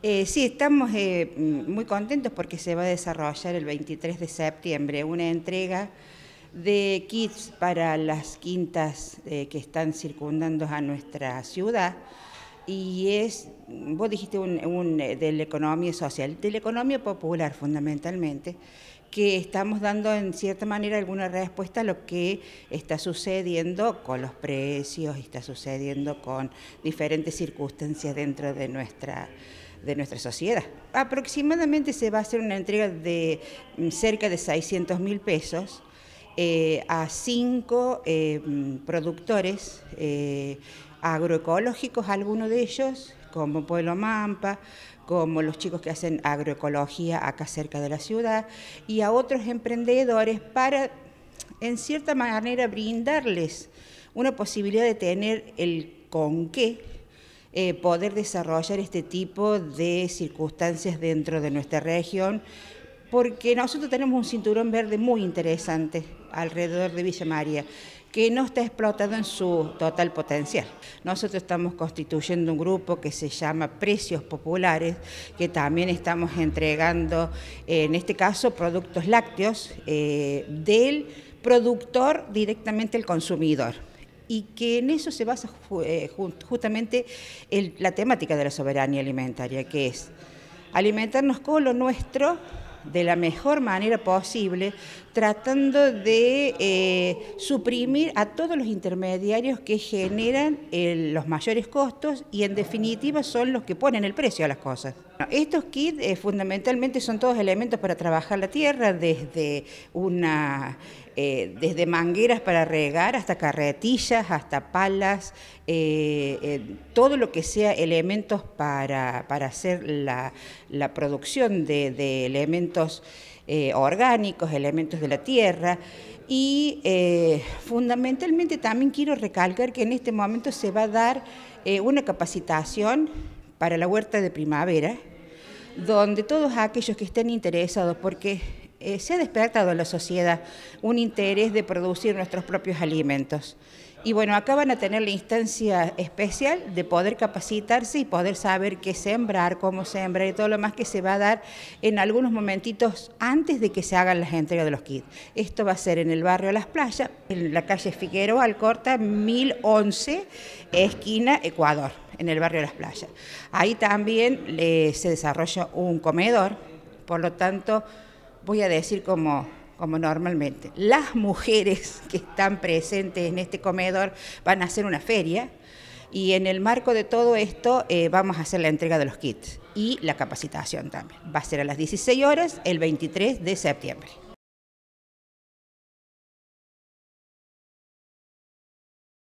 Sí, estamos muy contentos porque se va a desarrollar el 23 de septiembre una entrega de kits para las quintas que están circundando a nuestra ciudad. Y vos dijiste de la economía social, de la economía popular fundamentalmente, que estamos dando en cierta manera alguna respuesta a lo que está sucediendo con los precios, está sucediendo con diferentes circunstancias dentro de nuestra sociedad. Aproximadamente se va a hacer una entrega de cerca de 600.000 pesos a 5 productores agroecológicos, algunos de ellos, como Pueblo Mampa, como los chicos que hacen agroecología acá cerca de la ciudad, y a otros emprendedores para, en cierta manera, brindarles una posibilidad de tener el con qué poder desarrollar este tipo de circunstancias dentro de nuestra región, porque nosotros tenemos un cinturón verde muy interesante alrededor de Villa María, que no está explotado en su total potencial. Nosotros estamos constituyendo un grupo que se llama Precios Populares, que también estamos entregando, en este caso, productos lácteos del productor directamente al consumidor. Y que en eso se basa justamente la temática de la soberanía alimentaria, que es alimentarnos con lo nuestro de la mejor manera posible, tratando de suprimir a todos los intermediarios que generan los mayores costos y en definitiva son los que ponen el precio a las cosas. Estos kits fundamentalmente son todos elementos para trabajar la tierra, desde mangueras para regar hasta carretillas, hasta palas, todo lo que sea elementos para hacer la producción de elementos orgánicos, elementos de la tierra. Y fundamentalmente también quiero recalcar que en este momento se va a dar una capacitación para la huerta de primavera, donde todos aquellos que estén interesados, porque se ha despertado en la sociedad un interés de producir nuestros propios alimentos. Y bueno, acá van a tener la instancia especial de poder capacitarse y poder saber qué sembrar, cómo sembrar y todo lo más que se va a dar en algunos momentitos antes de que se hagan las entregas de los kits. Esto va a ser en el barrio Las Playas, en la calle Figueroa Alcorta, 1011, esquina Ecuador, en el barrio Las Playas. Ahí también se desarrolla un comedor, por lo tanto, voy a decir como normalmente, las mujeres que están presentes en este comedor van a hacer una feria y en el marco de todo esto vamos a hacer la entrega de los kits y la capacitación también. Va a ser a las 16 horas el 23 de septiembre.